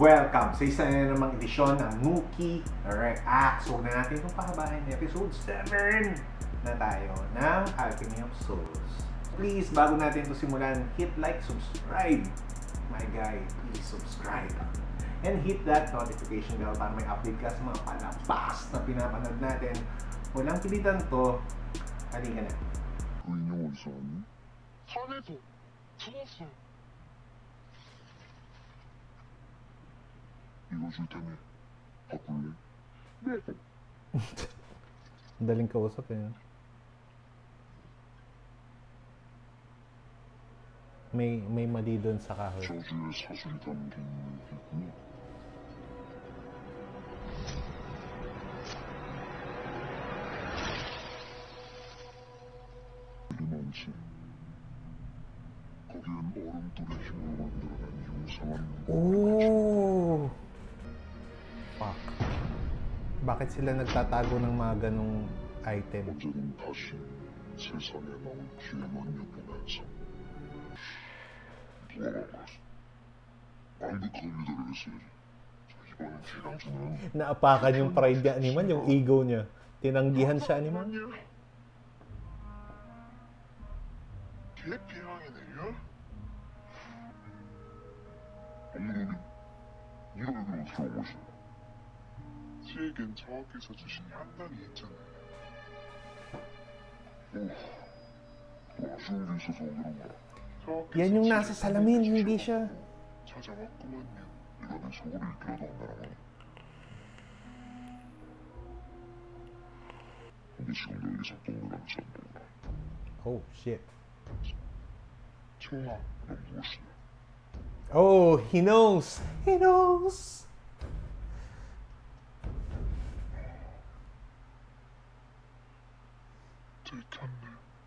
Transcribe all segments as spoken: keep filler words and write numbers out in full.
Welcome sa isa na namang edisyon ng Mookie Reacts. So na natin itong pahabahin, episode seven na tayo ng Alchemy of Souls. Please, bago natin ito simulan, hit like, subscribe. My guy, please subscribe. And hit that notification bell para may update ka sa mga palapas na pinapanood natin. Walang pilitan to. Halika na. 그 인형 어디서 왔니? 산에서 주웠어. 이거 줄 테니 바꿀래? 네. Daling kausap eh. May may mali doon sa kahoy. 저주의 사슬이 담긴 있구나. 일이 많지. 거기엔 얼음돌의 힘으로 만들어낸 요상한 Oh! Fuck. Bakit sila nagtatago ng mga ganong item? 어제는 다시 세상에 나올 기회만 엿보면서 돌아갔어. 완벽한 리더를 했어야지. 이번엔 대강주는 Naapakan yung pride niya, Animal, yung ego niya. Tinanggihan siya, Animal. 개피향이 내려? 오늘은 이러기로 들어오시. 제겐 저하께서 주신 향단이 있잖아요. 오, 또 아쉬운 게 있어서 오늘은 와. Yan yung nasa salamin, hindi siya. 찾아왔구만요. 네가 내 소원을 이끌어도 한다라고. 근데 지금 여기서 동물하는 사람 몰라. Oh, shit. 좋아. 넌 무엇이냐? Oh, he knows. He knows. 들켰네.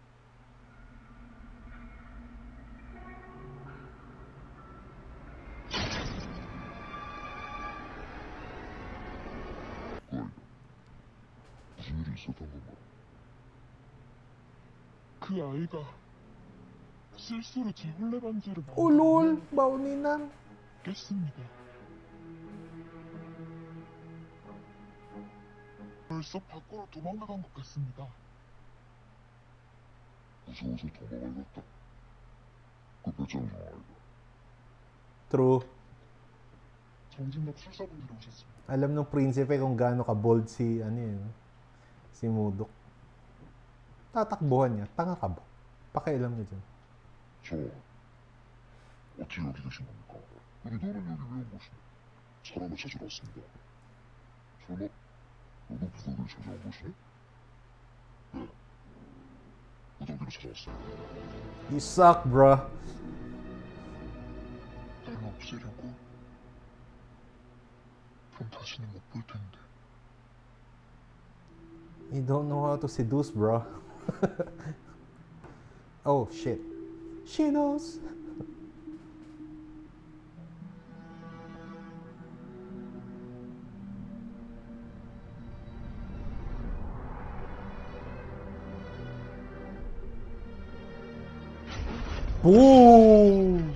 뭐야? 무슨 일이 있었던 건가? 그 아이가 실수로 제 홀레 반지를 Oh, lol. Bauninan. 깼습니다. 벌써 밖으로 도망가간 것 같습니다. 무서워서 도망가겠다. 그 배짱이 좀 아이가. True. 정진박 술사분들이 오셨습니다. Alam ng prinsipe kung gaano ka-bold si, ano yun, si Mudok. Tatakbuhan niya. Tanga ka ba? Pakialam niya dyan. 저 어떻게 여기 계신 겁니까? 리더는 여기 왜 온 것이냐? 사람을 찾으러 왔습니다. 설마 너도 부덕이를 찾아온 것이냐? 네, 부덕이를 찾아왔습니다. You suck, bruh. 나를 없애려고? 그럼 다시는 못 볼 텐데. You don't know how to seduce, bro. Oh, shit. She knows. Boom!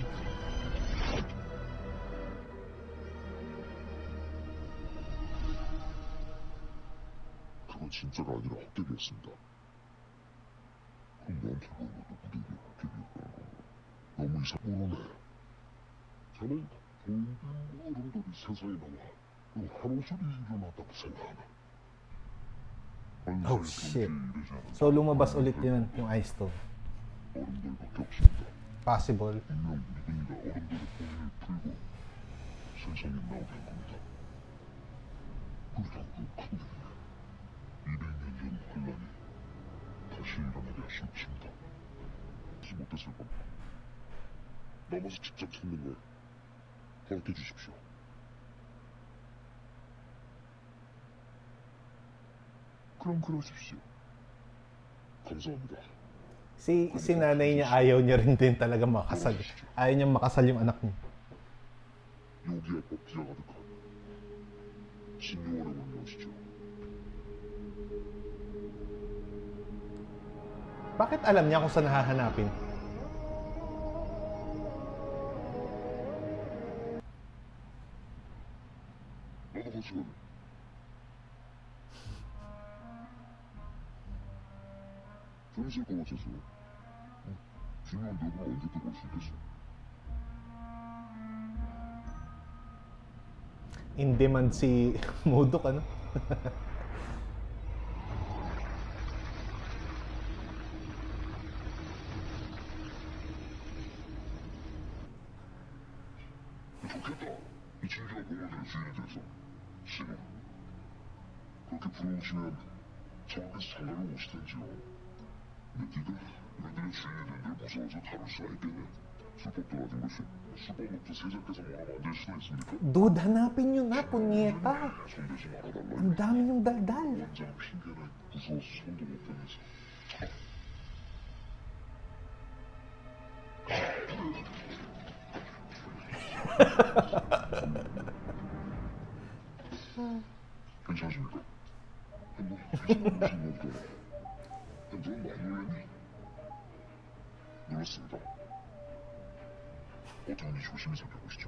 그건 진짜가 아니라 헛되기였습니다. 그럼 너한테 그런 것도 무대기 헛되기였다는 건가? 너무 이상 모르네. 저는 공빈 어른들이 세상에 나와 그 한호설이 일어났다고 생각하나? Oh, shit. So, lumabas ulit yun, yung Ice Stone. 어른들밖에 없습니다. Possible. 분명 무등이가 어른들의 공을 풀고 세상에 나오게 한 겁니다. 그리고 그 큰 이백 년 전 환란이 다시 일어나게 할 수 없습니다. 하지 못했을 겁니다. 남아서 직접 찾는 걸 허락해 주십시오. 그럼 그러십시오. 감사합니다. Si, si nanay niya ayaw niya rin din talaga makasal. Ayaw niya makasal yung anak niya. 여기에 법지가 가득한 진요원에 올려오시죠. Bakit alam niya kung saan hahanapin? 좀 있을 것 같아서. 응. 중요한 여부를 언제 또 볼 수 있겠어? In demand si Modok, ano? 좋겠다. 이 진주가 공원들의 주인이 돼서. 신호. 그렇게 부러우시면 저한테서 장가를 오시든지요. 근데 네가 너희들의 주인이 된 걸 무서워서 다룰 수가 있겠냐? 술법도 가진 것이 술법부터 세자께서 뭐라 만들 수도 있습니까? Dude, hanapin nyo na, punyeta. 손대지 말아달라. Ang dami yung daldal. 원장 핑계는 무서워서 손도 못 대면서. 괜찮으십니까? 뭐 괜찮은 무슨 일이더라. 넌 많이 놀랐니? 놀랐습니다. 어떠니 조심히 살펴보시죠.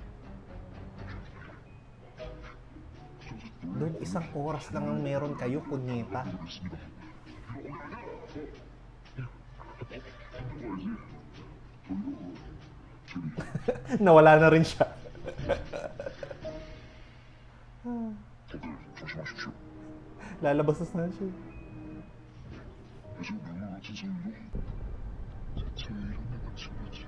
Dude, isang oras lang ang meron kayo, punyeta. 모르겠습니다. Nawala na rin siya. 다들 조심하십시오. Lalabas na siya. 요즘 눈물 같은 소리로 제 이름에 맞춰야지.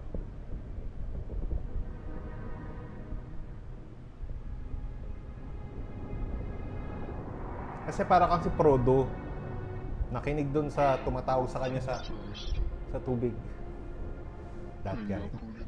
Kasi para kang si Frodo. Nakinig dun sa tumatawag sa kanya sa sa tubig. That guy.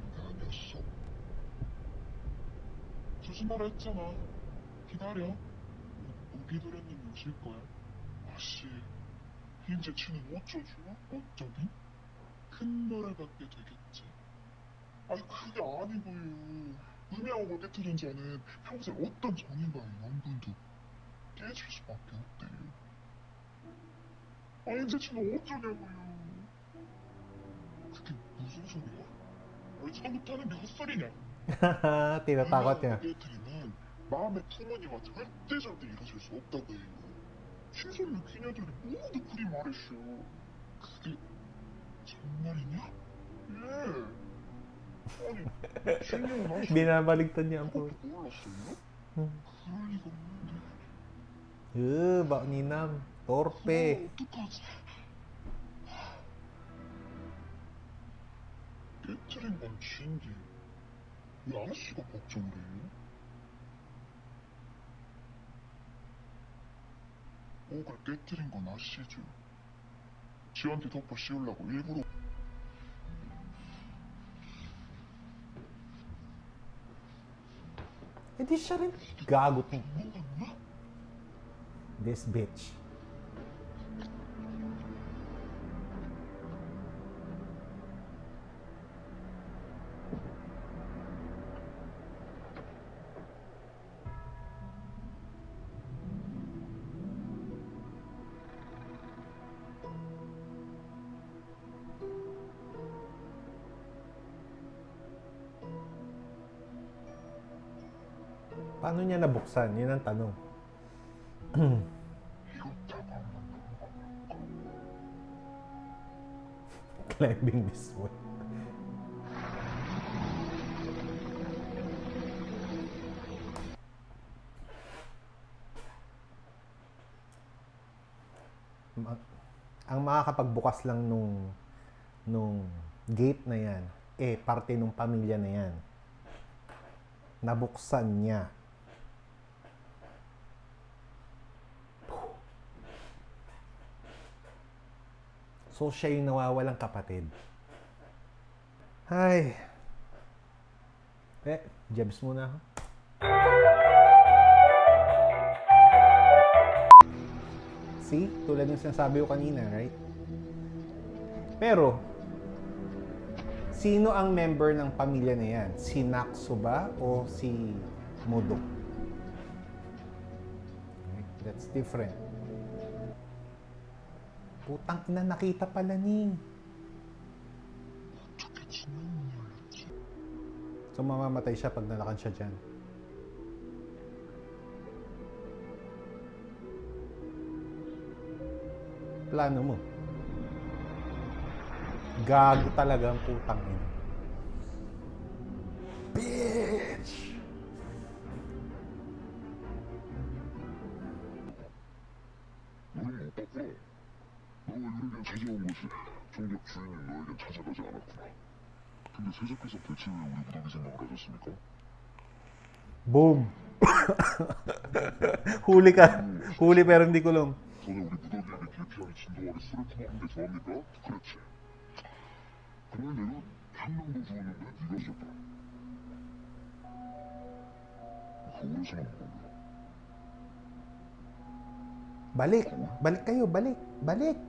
조심하라 했잖아. 기다려. 무기도련님이 오실 거야. 아씨, 이제 쟤는 어쩌죠? 어쩌긴? 큰 벌을 받게 되겠지. 아니 그게 아니고요. 음양하고 깨트린 자는 평생 어떤 정인가의 명분도 깨질 수밖에 없대요. 아 이제 쟤는 어쩌냐고요. 그게 무슨 소리야? 왜 잘못하는 게 헛소리냐? Tinatakot niya. 깨트리면 마음의 부모님과 절대 절대 이루어질 수 없다고 해요. 신선류 귀녀들이 모두 그리 말했쇼. 그게 정말이냐? 예. 아니, 신령은 아시고 Binabaligtad niya ang 그것도 po. 몰랐어요? Hmm. 그럴 리가 없는데. Uh, Bakninam. Torpe. 그거 어떡하지? 깨트린 건 쥐인데 왜 아저씨가 걱정을 해요? 옥을 깨트린 건 아시죠? 지한테 덮어 씌우려고 일부러. Eh di siya rin. Gagot mo. 도망갔나? This bitch. Paano niya nabuksan? Yun ang tanong. 이거 다가 Climbing this way. Ma- ang makakapagbukas lang nung nung gate na yan, eh, parte nung pamilya na yan. Nabuksan niya. So, siya yung nawawalang kapatid. Ay. Eh, jabs muna ako. See? Tulad ng sinasabi ko kanina, right? Pero, sino ang member ng pamilya na yan? Si Naksu ba o si Modok? Right? That's different. Putang ina, nakita pala ni. 어떻게 진영이 열렸지? So, mamamatay siya pag nalakan siya dyan. Plano mo. Gago talaga ang putang ina. Bitch! 너는 못 봤구나. 너가 유리견 찾아온 것이 정작 주인인 너에겐 찾아가지 않았구나. 근데 세자께서 대체 왜 우리 무더기 생각을 하셨습니까? Boom! Huli ka. Huli pero hindi kulong. 전에 우리 무더기에게 길피하는 진동아리 술을 퍼먹은 게 좋아합니까? 그렇지. 그날 내가 한 명도 주었는데 네가 줬다. 거울에서만 먹었냐? Balik. Balik kayo. Balik. Balik.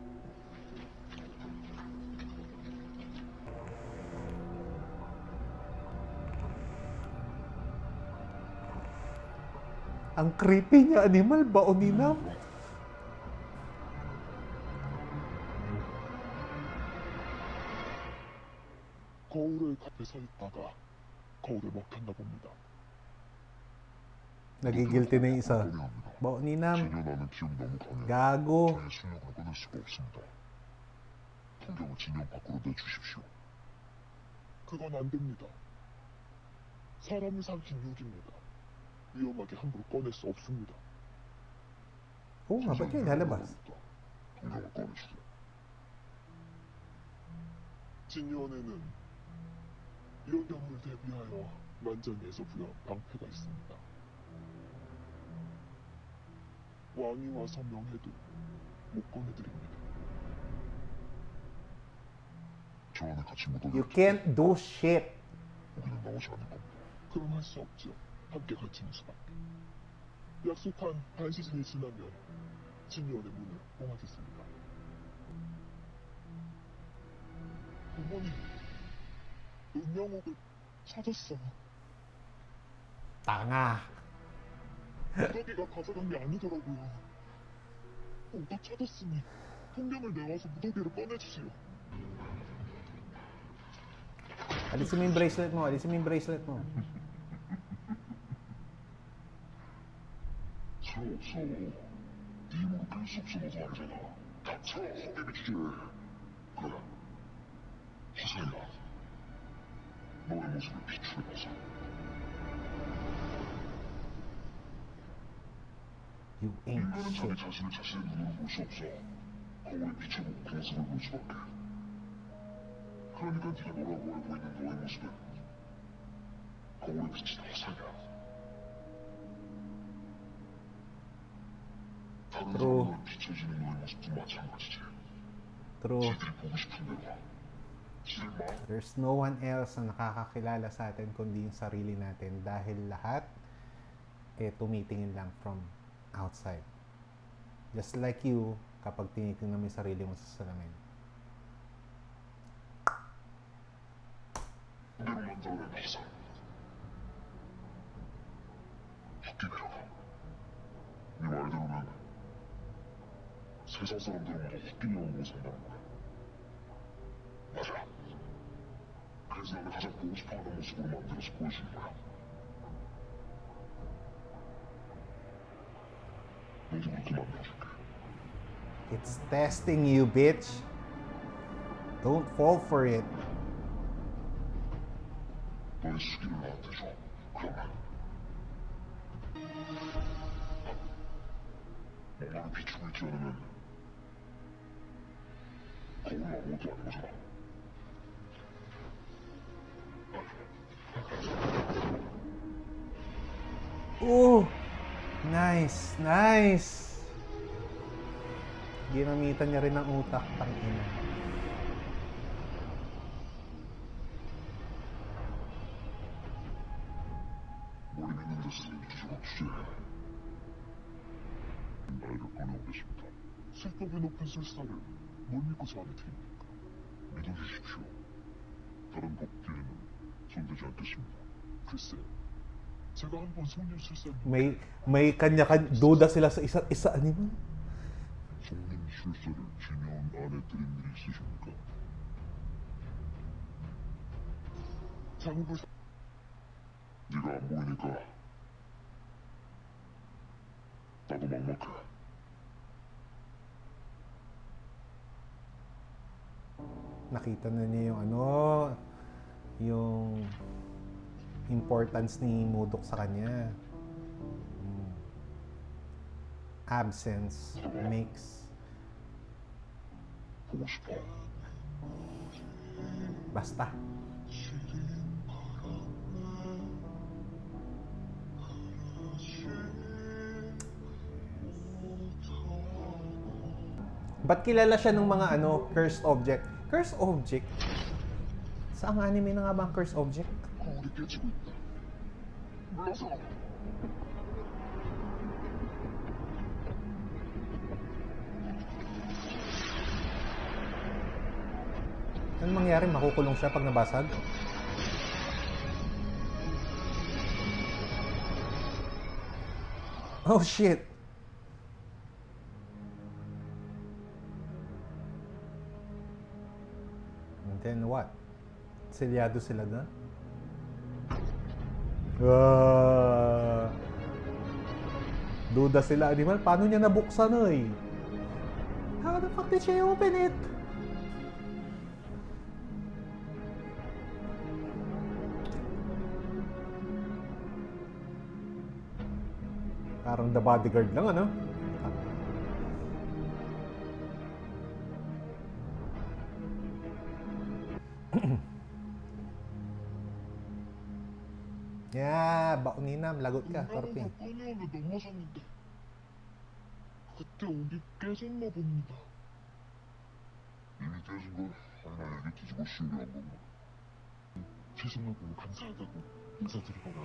Ang creepy niya, animal ba o ninam? 거울의 앞에 서 있다가 거울에 먹혔나 봅니다. Nagigilty na yung isa. 거리합니다. Ba o ninam? 전혀 나는 기억이 너무 강해. Gago. 저의 실력을 끊을 수가 없습니다. 풍경을 진영 밖으로 내주십시오. 그건 안 됩니다. 사람을 삼킨 유기입니다. 위험하게 함부로 꺼낼 수 없습니다. Oo nga, ba't yung lalabas? 풍경을 꺼내주세요. 진요원에는 이런 경우를 대비하여 만장에서 부여한 방패가 있습니다. 왕이 와서 명해도 못 꺼내드립니다. 저 안에 같이 못 You 오게 can't do shit. 우리는 나오지 않을 겁니다. 그럼 할 수 없죠. 함께 갇히는 수밖에. 약속한 반 시즌이 지나면 진요원의 문을 봉하겠습니다. 어머니, 은영옥을 찾았어. Tanga. 무더기가 가져간 게 아니더라고요. 꼭 또 찾았으니 통경을 내와서 무더기를 꺼내주세요. Alisin mo yung bracelet mo. Alisin mo yung bracelet mo. 소용없어. 네 힘으로 뺄수 없어. 너도 알잖아. 닥쳐, 허개비 주제. 그래. 허사야. 너의 모습을 비추해봐서. You ain't 인간은 자기 shit. 자신을 자신의 눈으로 볼 수 없어. 거울에 비춰보고 그 모습을 볼 수밖에. 그러니까 네가 뭐라고 알고 있는 너의 모습은 거울에 비친 허사야. 다른 True. 사람들은 비춰지는 너의 모습도 마찬가지지. True. 지들이 보고 싶은 대로. 지들 마음. There's no one else na nakakakilala sa atin kundi yung sarili natin dahil lahat eh tumitingin lang from outside. Just like you, kapag tinitingnan mo yung sarili mo sa salamin. 내로 만들어낸 허사. 헛기비라고. 네 말대로면 세상 사람들은 모두 헛기비만 보고 산다는 거야. 맞아. 그래서 나는 가장 보고 싶어하는 모습으로 만들어서 보여주는 거야. 너도 그렇게 만들어줄게. It's testing you, bitch. Don't fall for it. 너의 수기를 나한테 줘. 그러면 뭔가를 비추고 있지 않으면 거울은 아무것도 아닌 거잖아. Oh! Nice, nice. Ginamitan niya rin ng utak, tangina. 머리 믿는 데서 주저가 주제해. 나이를 꺼내오겠습니다. 술법이 높은 술사를 뭘 믿고 저 안에 드립니까? 믿어주십시오. 다른 법계에는 손대지 않겠습니다. 글쎄, 제가 한번 손님 술사님 May may kanya-kanya duda sila sa isa't isa, animal. 손님 술사를 진여원 안에 드린 일이 있으십니까? 장부 네가 안 보이니까 나도 막막해. Nakita na niya yung ano, yung importance ni Mudok sa kanya. Mm. Absence makes 보고 싶어. basta. Ba't kilala siya ng mga ano, cursed object? Cursed object? Saang anime na nga ba ang cursed object? 우리 깨지고 있다. 물러서. Ano mangyari? Makukulong siya pag nabasag? Oh shit! And then what? Selyado sila na? Ah, duda sila. Di ba? Paano niya nabuksan eh? How the fuck did she open it? Parang The Bodyguard lang, ano? Yeah, Bakuninam, lagot ka, Torping. 꺼내오며 넘어졌는데 그때 오기 깨졌나 봅니다. 이미 깨진 걸 하나 얘기 뒤집어 씌우려 한 건가? 죄송하고 감사하다고 인사드리거나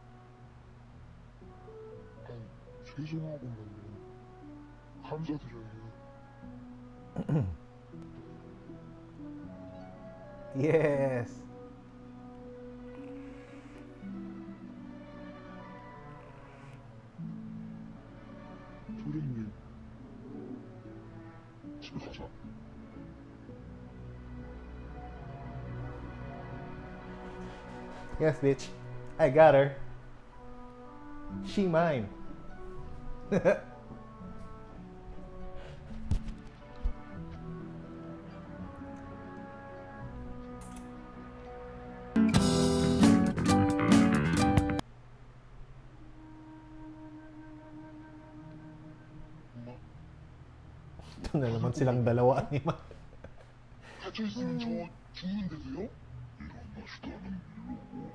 아니 죄송하고는 감사드려요. Yes. 소리님 집에 가자. Yes, bitch. I got her. She mine. 엄마 Ito na naman silang dalawa ni Ma. 갇혀 있으면 저 죽는데도요? 이런 맛이도 않은 일로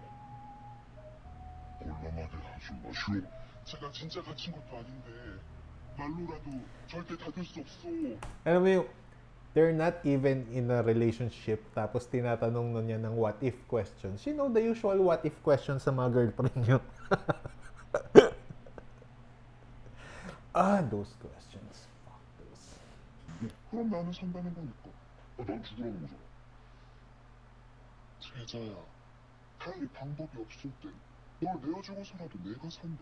곤란하게 하지 마시오. 제가 진짜 갇힌 것도 아닌데 말로라도 절대 닫을 수 없어. Alam mo yung, they're not even in a relationship, tapos tinatanong na niya ng what if questions. You know, the usual what if questions sa mga girlfriend niyo. Ah, those questions. Fuck those. 그럼 나는 산다는 거니까. 아, 난 죽으라는 거잖아. 제자야, 달리 방법이 없을 땐 널 내어주고서라도 내가 산다.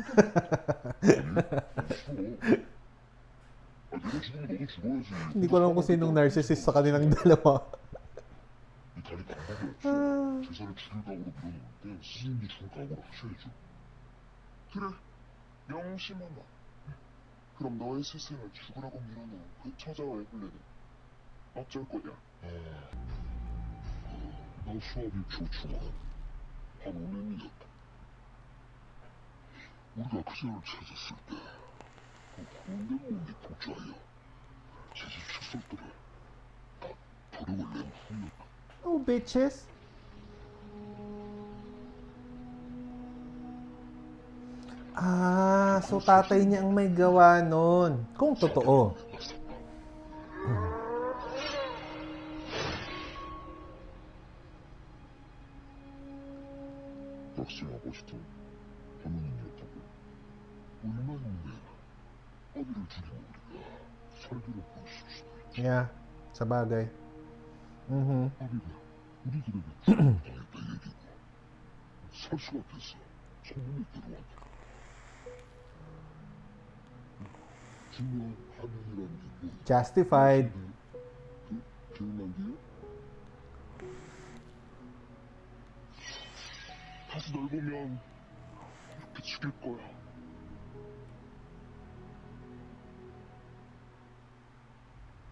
아니, 싫어. 아, 내가 죽으면 너도 죽어야지. Hindi ko alam kung sinong narcissist sa kanilang dalawa. 이 달리 방법이 없어. 제사를 죽일 각오로 밀어놓는데 스님도 죽을 각오로 하셔야죠. 그래, 명심하마. 그럼 너의 스승을 죽으라고 밀어놓은 그 처자와의 혼례는 어쩔 거냐? 아, 나 수업이 조충한 한 오 년이었다. 우리가 그녀를 찾았을 때 그 황금목이 독자하여 제집 축설들을 다 도력을 낸 후였다. Oh, bitches. Ah, so tatay niya ang may gawa nun. Kung totoo. 역시 아버지도 어머님이었다고. 얼마인데 아비를 죽인 우리가 살기로 보였을 수도 있지. Yeah, sa bagay. Mhm. 아비가 우리들에게 죽임을 당했다 얘기고 살 수가 됐어. 소문이 들어왔다. 중요한 한일이라는 게 뭐? Justified. 그 기억나기요? 다시 널 보면 이렇게 죽일 거야.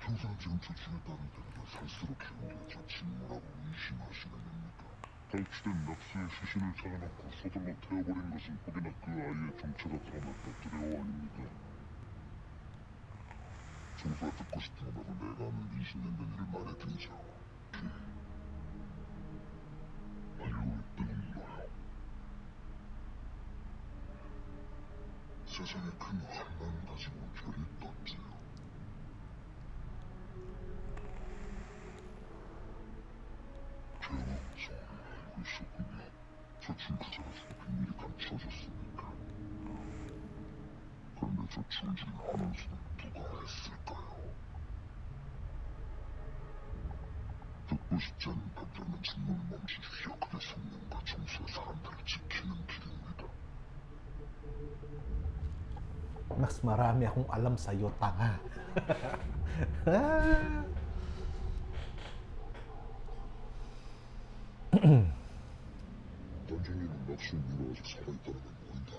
평생 지금 저 중에 딸을 데려다 살수록 키운 게 저 친모라고 의심하시는 겁니까? 탈취된 납수의 시신을 찾아놓고 서둘러 태워버린 것은 혹여나 그 아이의 정체가 드러났다 두려워 아닙니까? 정수가 듣고 싶은 거라고 내가 하는 이십 년 된 일을 말해드리죠. 아니요, 때문이라요. 세상에 큰 환난을 가지고 저리 떴지요. 제가 성을 알고 있었군요. 저 중투자로서 비밀이 감춰졌습니까? 그런데 저 충질을 하면서는 누가 했을까요? 듣고 싶지 않은 답변은 질문을 멈추십시오. 그게 성령과 정수의 사람들을 지키는 길입니다. Mas marami akong alam sa'yo, tanga. 단장님은 납수인 이유로 아직 살아있다는 걸 모른다.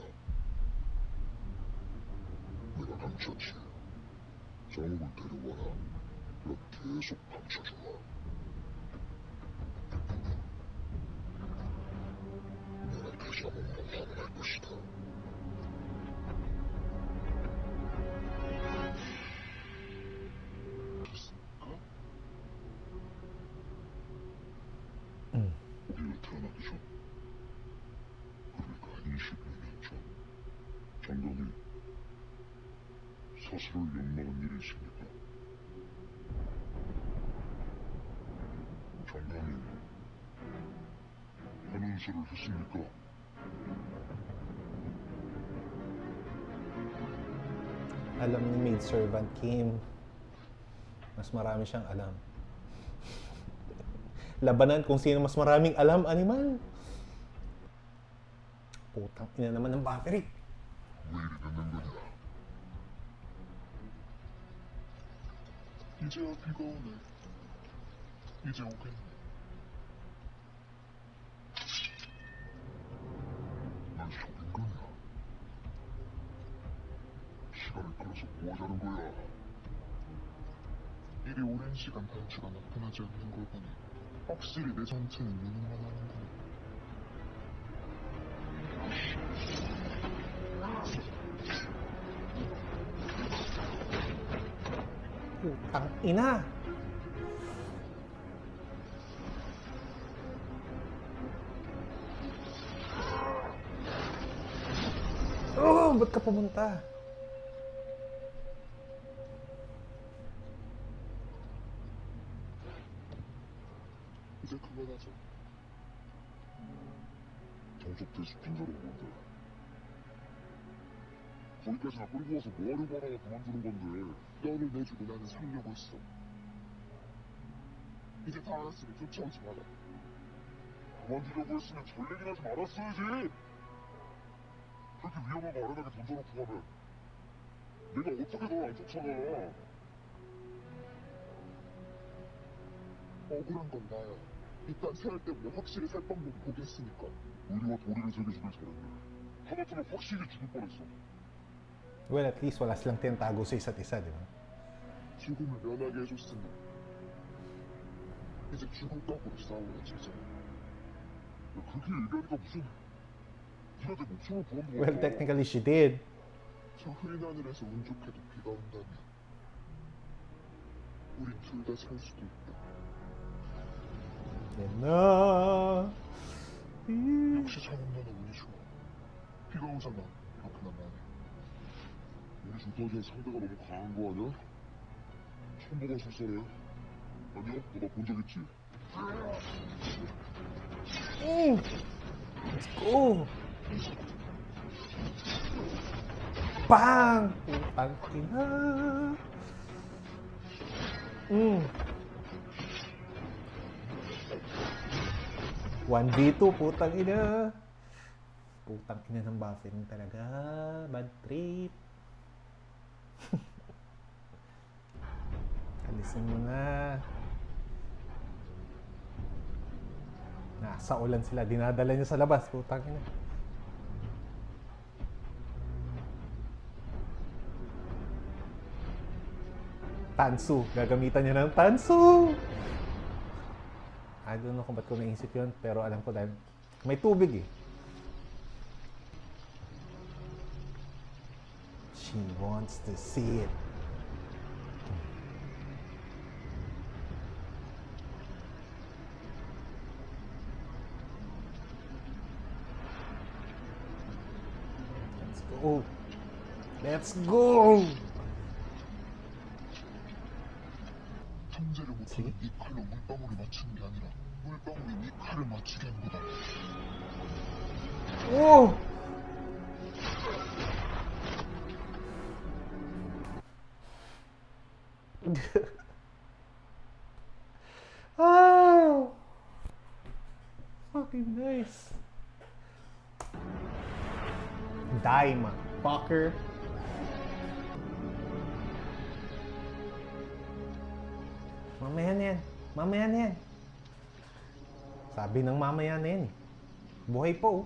내가 감췄지. 장욱을 데려와라. 그럼 계속 감춰줘라. 내가 다시 한번 확인할 것이다. 응. 우리가 태어나기 전, 그러니까 이십여 년 전, 장관이 스스로를 욕먹은 일이 있습니까? 장관이 환원수를 했습니까? Alam ni maidservant Kim. Mas marami siyang alam. Labanan kung sino mas maraming alam, animal. Putang ina naman ng battery. 왜 이리 늦는 거냐? 이제야 비가 오네. 이제 오겠네. 난 속인 거냐? 시간을 끌어서 뭐 하자는 거야? 이리 오랜 시간 단추가 나타나지 않는 걸 보니 확실히 내 정체는 유능만 하는구나. Putang ina. Oh, ba't ka pumunta? 이제 그만하자. 정석대수 빈자로 뭔데? 거기까지나 끌고 와서 뭐하려고 하다가 그만두는 건데. 너를 내주고 나는 살려고 했어. 이제 다 알았으니 쫓아오지 마라. 그만두려고 했으면 전례긴 하지 말았어야지. 그렇게 위험한 거 아련하게 던져놓고 가면 내가 어떻게 널 안 쫓아가. 억울한 건 나야. 이딴 새알 때문에 확실히 살 방법 보겠으니까. 우리와 도리를 새겨주길 잘했네. 하마터면 확실히 죽을 뻔했어. Well, at least wala silang tinatago sa isa't isa, di ba? 죽음을 면하게 해줬으니 이제 죽을 각오로 싸워야지. 이제. 야, 그렇게 얘기하니까 무슨 네가 내 목숨을 구한 거 Well, technically she did. 저 흐린 하늘에서 운 좋게도 비가 온다면 우린 둘 다 살 수도 있다. 나 역시 장훈 너는 운이 좋아. 비가 오잖아. 이렇게 나면 우리 둘까지는 상대가 너무 강한 거 아니야? 천보가 설사네. 아니야? 너 나 본 적 있지? 응. Let's go. Bang! Putang ina. Mm. one v two, putang ina. Putang ina ng buffering talaga. Bad trip. Alisin mo na. Nasa ulan sila. Dinadala niya sa labas. Putang ina. Tansu. Gagamitan niya ng Tansu! I don't know kung ba't ko naisip yun, pero alam ko dahil may tubig eh. She wants to see it. Let's go. Let's go. 천재를 못하는 네 칼로 물방울을 맞추는 게 아니라 물방울이 네 칼을 맞추게 하는 거다. 오. Oh, fucking nice. Die, motherfucker. Mamaya na yan. Mamaya na yan. Sabi ng mamaya na yan eh. Buhay po.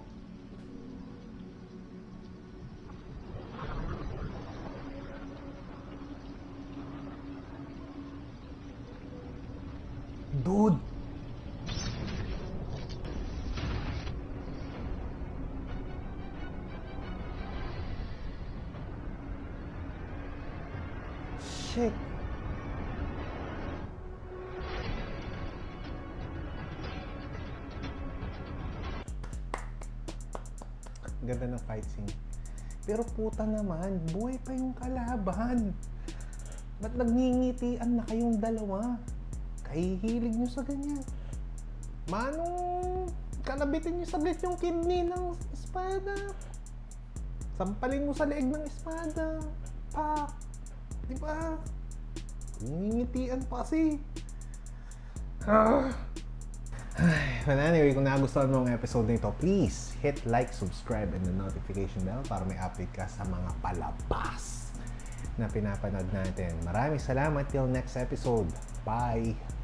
Dude! Shit! Ganda ng fight scene. Pero puta naman, buhay pa yung kalaban. Ba't nagngingitian na kayong dalawa? Kahihilig nyo sa ganyan. Manong kalabitin nyo saglit yung kidney ng espada. Sampalin mo sa leeg ng espada. Pak! Diba? Ngingitian pa kasi. Ah. Well, anyway, kung nagustuhan mo ang episode nito, please hit like, subscribe, and the notification bell para may update ka sa mga palabas na pinapanood natin. Maraming salamat till next episode. Bye!